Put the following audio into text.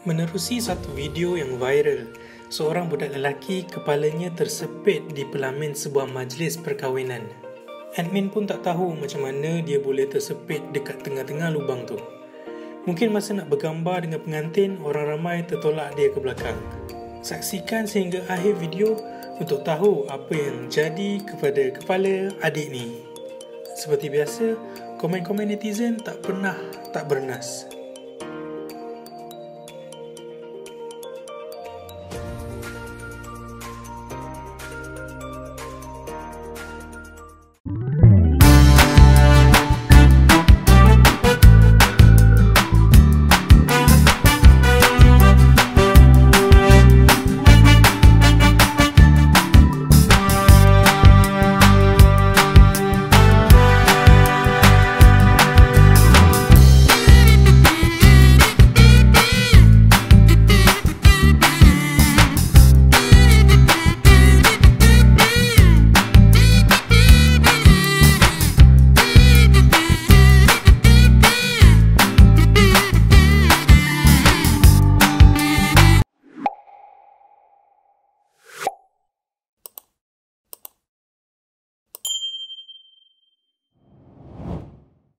Menerusi satu video yang viral, seorang budak lelaki kepalanya tersepit di pelamin sebuah majlis perkahwinan. Admin pun tak tahu macam mana dia boleh tersepit dekat tengah-tengah lubang tu. Mungkin masa nak bergambar dengan pengantin, orang ramai tertolak dia ke belakang. Saksikan sehingga akhir video untuk tahu apa yang jadi kepada kepala adik ni. Seperti biasa, komen-komen netizen tak pernah tak bernas.